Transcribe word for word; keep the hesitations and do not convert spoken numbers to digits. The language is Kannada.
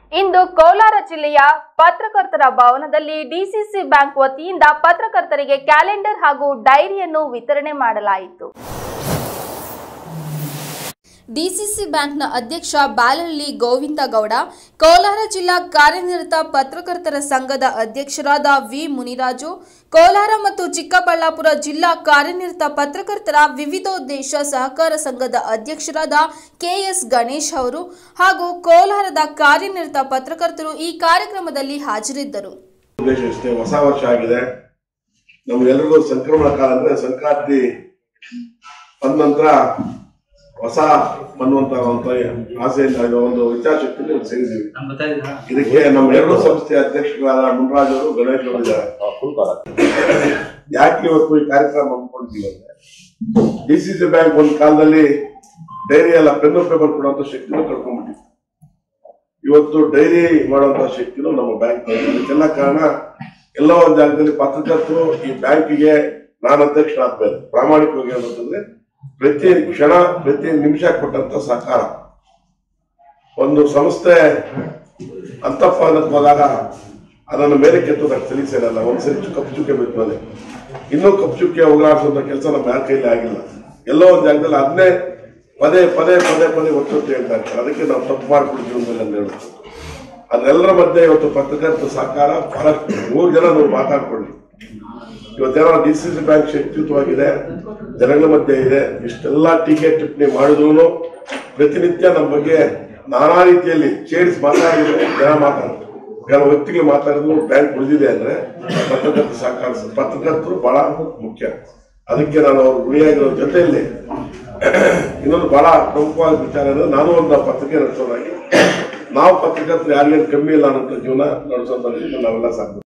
ಇಂದು ಕೋಲಾರ ಜಿಲ್ಲೆಯ ಪತ್ರಕರ್ತರ ಭವನದಲ್ಲಿ ಡಿಸಿಸಿ ಬ್ಯಾಂಕ್ ವತಿಯಿಂದ ಪತ್ರಕರ್ತರಿಗೆ ಕ್ಯಾಲೆಂಡರ್ ಹಾಗೂ ಡೈರಿಯನ್ನು ವಿತರಣೆ ಮಾಡಲಾಯಿತು. ಡಿಸಿಸಿ ಬ್ಯಾಂಕ್ನ ಅಧ್ಯಕ್ಷ ಬಾಲಹಳ್ಳಿ ಗೋವಿಂದಗೌಡ, ಕೋಲಾರ ಜಿಲ್ಲಾ ಕಾರ್ಯನಿರತ ಪತ್ರಕರ್ತರ ಸಂಘದ ಅಧ್ಯಕ್ಷರಾದ ವಿ ಮುನಿರಾಜು, ಕೋಲಾರ ಮತ್ತು ಚಿಕ್ಕಬಳ್ಳಾಪುರ ಜಿಲ್ಲಾ ಕಾರ್ಯನಿರತ ಪತ್ರಕರ್ತರ ವಿವಿಧೋದ್ದೇಶ ಸಹಕಾರ ಸಂಘದ ಅಧ್ಯಕ್ಷರಾದ ಕೆಎಸ್ ಗಣೇಶ್ ಅವರು ಹಾಗೂ ಕೋಲಾರದ ಕಾರ್ಯನಿರತ ಪತ್ರಕರ್ತರು ಈ ಕಾರ್ಯಕ್ರಮದಲ್ಲಿ ಹಾಜರಿದ್ದರು. ಹೊಸ ವರ್ಷ ಆಗಿದೆ. ನಮ್ಗೆಲ್ಲರಿಗೂ ಸಂಕ್ರಮಣ ಕಾಲ ಅಂದ್ರೆ ಸಂಕ್ರಾಂತಿ ಬಂದ ನಂತರ ಹೊಸ ಅನ್ನುವಂತ ಆಸೆಯಿಂದ ಒಂದು ವಿಚಾರಶಕ್ತಿ ಸೇರಿದ್ದೀವಿ. ಇದಕ್ಕೆ ನಮ್ಮ ಎರಡು ಸಂಸ್ಥೆಯ ಅಧ್ಯಕ್ಷರಾದ ಮುನ್ರಾಜ್ ಅವರು, ಗಣೇಶ್ ಅವರು ಇದ್ದಾರೆ. ಯಾಕೆ ಇವತ್ತು ಈ ಕಾರ್ಯಕ್ರಮ ಹಮ್ಮಿಕೊಂಡಿದ್ದೀವಿ ಅಂದ್ರೆ, ಡಿಸಿಸಿ ಬ್ಯಾಂಕ್ ಒಂದು ಕಾಲದಲ್ಲಿ ಡೈರಿ ಎಲ್ಲ ಪೆನ್ನು ಪೇಪರ್ ಕೊಡುವಂತ ಶಕ್ತಿನೂ ಕಳ್ಕೊಂಡ್ಬಿಟ್ಟಿತ್ತು. ಇವತ್ತು ಡೈರಿ ಮಾಡುವಂತ ಶಕ್ತಿನೂ ನಮ್ಮ ಬ್ಯಾಂಕ್ ಇದಕ್ಕೆಲ್ಲ ಕಾರಣ ಎಲ್ಲೋ ಒಂದು ಜಾಗದಲ್ಲಿ ಪತ್ರಕರ್ತರು ಈ ಬ್ಯಾಂಕಿಗೆ ನಾನು ಅಧ್ಯಕ್ಷರಾದ್ಮೇಲೆ ಪ್ರಾಮಾಣಿಕವಾಗಿ ಏನಂತಂದ್ರೆ ಪ್ರತಿ ಕ್ಷಣ ಪ್ರತಿ ನಿಮಿಷ ಕೊಟ್ಟಂತ ಸಹಕಾರ. ಒಂದು ಸಂಸ್ಥೆ ಅಂತಃಪಾದಕ್ಕೆ ಹೋದಾಗ ಅದನ್ನು ಮೇಲೆ ಕೆತ್ತೋದಕ್ಕೆ ಸಲಿಸಲ್ಲ. ಒಂದ್ಸರಿ ಕಪ್ಪು ಚುಕ್ಕೆ ಬಿದ್ಮೇಲೆ ಇನ್ನೂ ಕಪ್ಪು ಚುಕ್ಕೆ ಹೋಗಲಾಡಿಸುವಂತ ಕೆಲಸ ನಮ್ಮ ಯಾರ ಕೈಲಿ ಆಗಿಲ್ಲ. ಎಲ್ಲೋ ಒಂದು ಜಾಗದಲ್ಲಿ ಅದನ್ನೇ ಪದೇ ಪದೇ ಪದೇ ಪದೇ ಒತ್ತು ಹೇಳ್ತಾ ಇರ್ತಾರೆ. ಅದಕ್ಕೆ ನಾವು ತಪ್ಪು ಮಾಡ್ಕೊಡ್ತೀವಿ ಮೇಲೆ ಅಂತ ಹೇಳ್ತೀವಿ. ಅದೆಲ್ಲರ ಮಧ್ಯೆ ಇವತ್ತು ಪತ್ರಕರ್ತರ ಸಹಕಾರ ಬಹಳಷ್ಟು. ಮೂರು ಜನ ನಾವು ಮಾತಾಡ್ಕೊಳ್ಳಿ. ಇವತ್ತೇನೋ ಡಿಸಿಸಿ ಬ್ಯಾಂಕ್ ಶಕ್ತಿಯುತವಾಗಿದೆ, ಜನಗಳ ಮಧ್ಯೆ ಇದೆ. ಇಷ್ಟೆಲ್ಲ ಟೀಕೆ ಟಿಪ್ಪಣಿ ಮಾಡಿದ್ರು ಪ್ರತಿನಿತ್ಯ ನಮ್ಮ ಬಗ್ಗೆ ನಾನಾ ರೀತಿಯಲ್ಲಿ ಛೇಡಿಸಿ ಮಾತಾಡಿದ್ರೆ ಜನ ಮಾತಾಡ್ತಾರೆ. ಕೆಲವು ವ್ಯಕ್ತಿಗಳು ಮಾತಾಡಿದ್ರು ಬ್ಯಾಂಕ್ ಉಳಿದಿದೆ ಅಂದ್ರೆ ಪತ್ರಕರ್ತರ ಸಹಕಾರ, ಪತ್ರಕರ್ತರು ಬಹಳ ಮುಖ್ಯ. ಅದಕ್ಕೆ ನಾನು ಅವ್ರ ಗುರಿಯಾಗಿರೋ ಜೊತೆಯಲ್ಲಿ ಇನ್ನೊಂದು ಬಹಳ ಪ್ರಮುಖವಾದ ವಿಚಾರ ಅಂದ್ರೆ, ನಾನು ಒಂದು ಪತ್ರಿಕೆ ನಡೆಸೋದಾಗಿ ನಾವು ಪತ್ರಕರ್ತರು ಯಾರಿಗೇನು ಕಮ್ಮಿ ಇಲ್ಲ ಅನ್ನೋ ಜೀವನ ನಡೆಸೋದ್ರಲ್ಲಿ ನಾವೆಲ್ಲ ಸಾಕು.